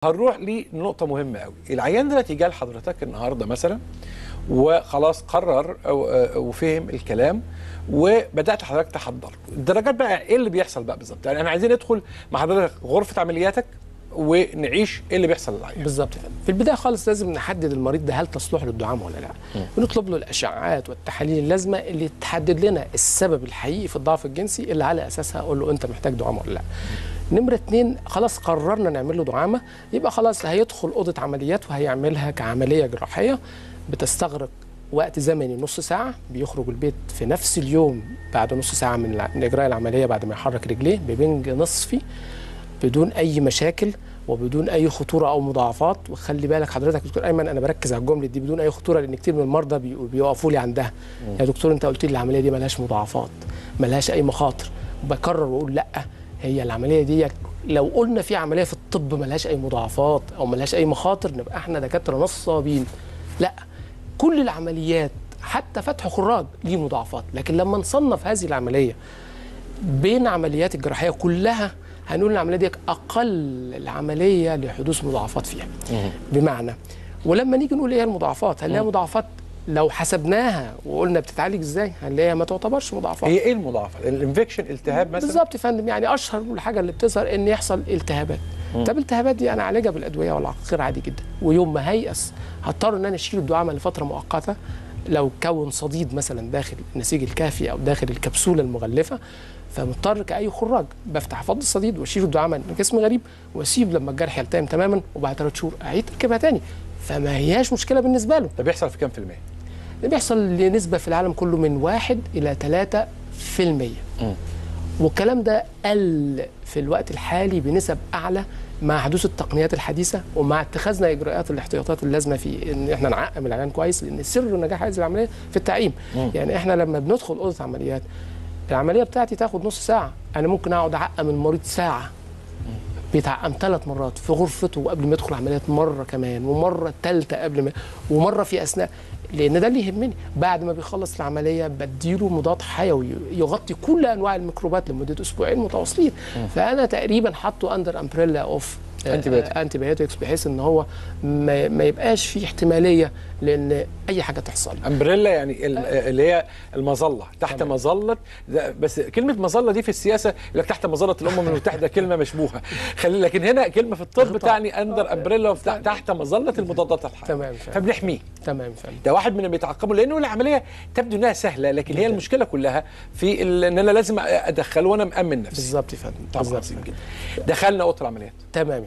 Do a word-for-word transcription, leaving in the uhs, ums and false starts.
هنروح لنقطة مهمة قوي. العيان دلوقتي جه لحضرتك النهارده مثلا وخلاص قرر وفهم الكلام وبدأت حضرتك تحضر الدرجات. بقى ايه اللي بيحصل بقى بالظبط؟ يعني انا عايزين ندخل مع حضرتك غرفة عملياتك ونعيش ايه اللي بيحصل للعيان بالظبط. في البدايه خالص لازم نحدد المريض ده هل تصلح له الدعامه ولا لا، ونطلب له الاشعاعات والتحاليل اللازمه اللي تحدد لنا السبب الحقيقي في الضعف الجنسي اللي على اساسها اقول له انت محتاج دعامه ولا لا. نمره اتنين، خلاص قررنا نعمل له دعامه، يبقى خلاص هيدخل اوضه عمليات وهيعملها كعمليه جراحيه بتستغرق وقت زمني نص ساعه، بيخرج البيت في نفس اليوم بعد نص ساعه من اجراء العمليه بعد ما يحرك رجليه ببنج نصفي بدون اي مشاكل وبدون اي خطوره او مضاعفات. وخلي بالك حضرتك دكتور ايمن، انا بركز على الجمله دي بدون اي خطوره لان كتير من المرضى بيوقفوا لي عندها. م. يا دكتور انت قلت لي العمليه دي مالهاش مضاعفات، مالهاش اي مخاطر. بكرر واقول لا، هي العمليه دي لو قلنا في عمليه في الطب مالهاش اي مضاعفات او مالهاش اي مخاطر نبقى احنا دكاتره نصابين. لا، كل العمليات حتى فتح خراج ليه مضاعفات، لكن لما نصنف هذه العمليه بين عمليات الجراحيه كلها هنقول العمليه دي اقل العمليه لحدوث مضاعفات فيها. مم. بمعنى ولما نيجي نقول ايه هي المضاعفات، هنلاقي مضاعفات لو حسبناها وقلنا بتتعالج ازاي هنلاقيها ما تعتبرش مضاعفات. هي ايه المضاعفات؟ الانفكشن، التهاب مثلا؟ بالظبط يا فندم، يعني اشهر الحاجه اللي بتظهر ان يحصل التهابات. مم. طب الالتهابات دي انا اعالجها بالادويه والعقاقير عادي جدا، ويوم ما هيأس هضطر ان انا اشيل الدعامه لفتره مؤقته لو كون صديد مثلا داخل النسيج الكافي او داخل الكبسوله المغلفه، فمضطر كأي خراج بفتح افض الصديد واشيل الدعامه من جسم غريب واسيب لما الجرح يلتئم تماما وبعد ثلاث شهور اعيد تركيبها تاني، فما هياش مشكله بالنسبه له. ده بيحصل في كام في المية؟ ده بيحصل لنسبه في العالم كله من واحد الى ثلاثة في المية. م. والكلام ده قل في الوقت الحالي بنسب اعلى مع حدوث التقنيات الحديثه ومع اتخاذنا اجراءات الاحتياطات اللازمه في ان احنا نعقم العيان كويس، لان سر نجاح هذه العمليه في التعقيم. م. يعني احنا لما بندخل اوضه عمليات العمليه بتاعتي تاخد نص ساعه، انا ممكن اقعد اعقم المريض ساعه. بيتعقم ثلاث مرات في غرفته قبل ما يدخل عمليات، مره كمان ومره ثالثه قبل ما، ومره في اثناء، لان ده اللي يهمني. بعد ما بيخلص العمليه بديله مضاد حيوي يغطي كل انواع الميكروبات لمده اسبوعين متواصلين. فانا تقريبا حاطه اندر امبريلا اوف انتي بايوتكس بحيث ان هو ما, ما يبقاش فيه احتماليه لان اي حاجه تحصل. امبريلا يعني اللي هي المظله تحت طبعا. مظله، بس كلمه مظله دي في السياسه يقول لك تحت مظله الامم المتحده كلمه مشبوهه، خلي لكن هنا كلمه في الطب تعني اندر امبريلا تحت مظله المضادات الحيويه. تمام، فبنحميه. تمام فعلا. ده واحد من اللي بيتعقبوا لانه العمليه تبدو انها سهله، لكن هي المشكله كلها في ان انا لازم ادخله وانا مامن نفسي. بالظبط يا فندم. بالظبط جدا. دخلنا اوضه العمليات. تمام.